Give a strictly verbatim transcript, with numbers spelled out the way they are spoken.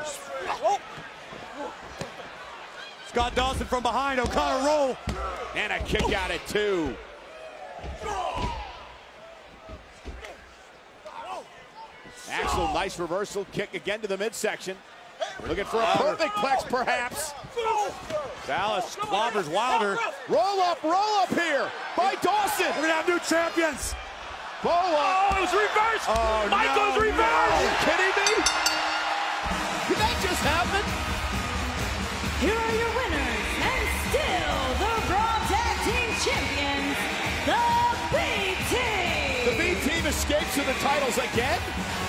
Scott Dawson from behind, O'Connor roll. And a kick out at two. Axel, nice reversal kick again to the midsection. Looking for a perfect plex, perhaps. Dallas clobbers Wilder. Roll up, roll up here by Dawson. We're gonna have new champions. Boa. Oh, it's reversed. Oh, Michael's no, reversed. no. Are you kidding me? Did that just happen? Here are your winners, and still the Raw Tag Team Champions, the B Team. The B Team escapes to the titles again.